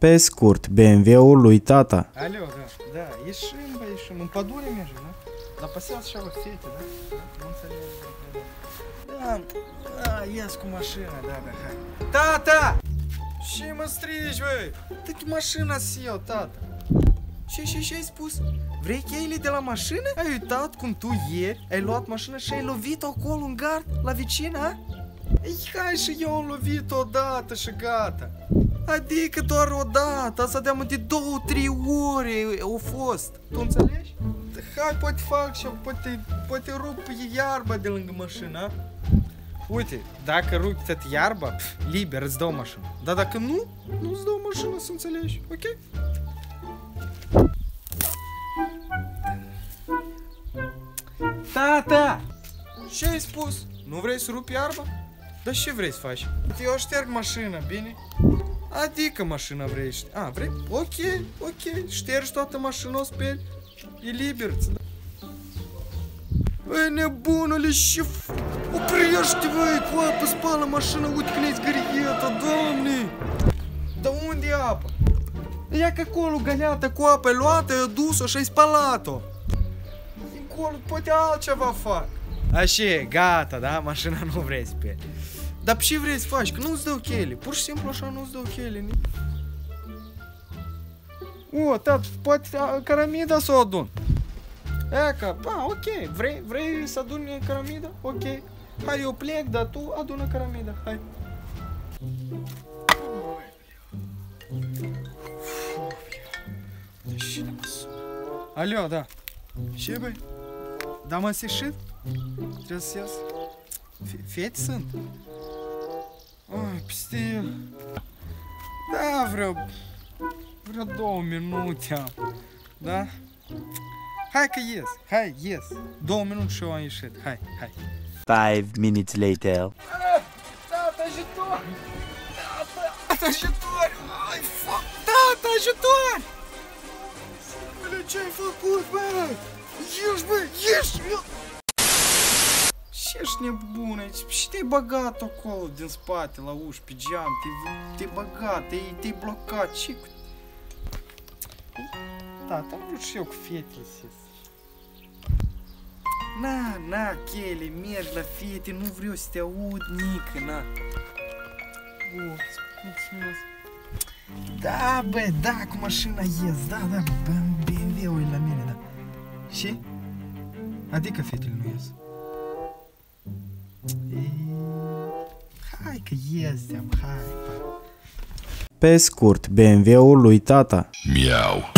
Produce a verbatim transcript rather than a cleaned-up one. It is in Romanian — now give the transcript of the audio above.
Pe scurt, B M W-ul lui tata. Алло, да, да, ieșim, bă, ieșim, în pădure mergem, da? Dar pasează așa la fete, da? Nu înțeleg, da, da, ies cu mașina, da, da, hai. Tata! Și mă strigi, băi? Dă-te mașina să iau, tata. Ce, ce, ce ai spus? Vrei cheile de la mașină? Ai uitat cum tu ieri ai luat mașina și ai lovit-o acolo în gard, la vecina? Ei, hai și eu am lovit odată și gata. Adică doar odată, asta de-am de două, trei ore au fost. Tu înțelegi? Hai, poate fac și poate, poate rup iarba de lângă mașină. Uite, dacă rupi tot iarba, liber, îți dau mașină. Dar dacă nu, nu îți dau mașină, să înțelegi, ok? Tata! Ce ai spus? Nu vrei să rupi iarba? Dar ce vrei să faci? Eu șterg mașina, bine? Adică mașina vrei? A, vrei? Ok, ok, ștergi toată mașina, o speli. E liber. Băi, nebunule, și... Oprește, băi, cu apă spală mașina, uite când e zgârieta, doamne! Dar unde e apa? Ia că acolo găleata cu apă e luată, e dus-o și ai spălat-o. Acolo, poate altceva fac. Așa e, gata, da? Mașina nu vrei să speli. Dar ce vrei să faci? Că nu-ți dau cheile. Pur și simplu așa nu-ți dau cheile. O, tată, poate caramida să o adun. E că, a, ok, vrei, vrei să aduni caramida? Ok. Hai, eu plec, dar tu adună caramida. Hai. Alo, da. Ce, băi? Da, m-a ieșit? Trebuie să ies. Fete sunt? Oi, peste... Da, vreo... Vreo două minute am. Da? Hai că ies, hai, ies. Două minute și eu am ieșit, hai, hai. Five minutes later. Tata, ajutor! Tata, ajutor! Ai, fuck! Tata, ajutor! Băi, ce-ai făcut, bă? Ieși, bă, ieși! Ce ești nebun aici? Și te-ai băgat acolo din spate la uși, pe geam, te-ai băgat, te-ai blocat, ce cu... Tata, am vrut și eu cu fetele să ies. Na, na, Chele, mergi la fete, nu vreau să te aud nică, na. O, mulțumesc. Da, bă, da, cu mașina ies, da, da, B M W-ul e la mine, da. Și? Adică fetele nu ies. Hai că ies, hai. Pe scurt, B M W-ul lui tata. Miau.